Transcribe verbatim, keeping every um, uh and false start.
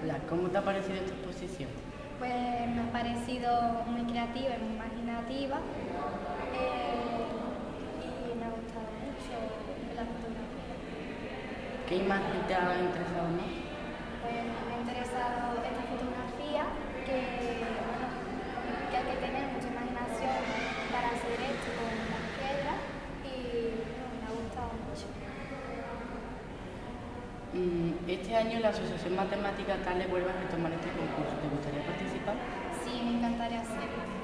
Hola, ¿cómo te ha parecido esta exposición? Pues me ha parecido muy creativa y muy imaginativa eh, y me ha gustado mucho la fotografía. ¿Qué imagen te ha interesado más? Pues me ha interesado esta fotografía que, bueno, que hay que tener mucha imaginación para hacer esto con las piedras y bueno, me ha gustado mucho. Mm, Este año la Asociación Matemática Carles Huelva retoma este concurso. ¿Te gustaría participar? Sí, me encantaría hacerlo.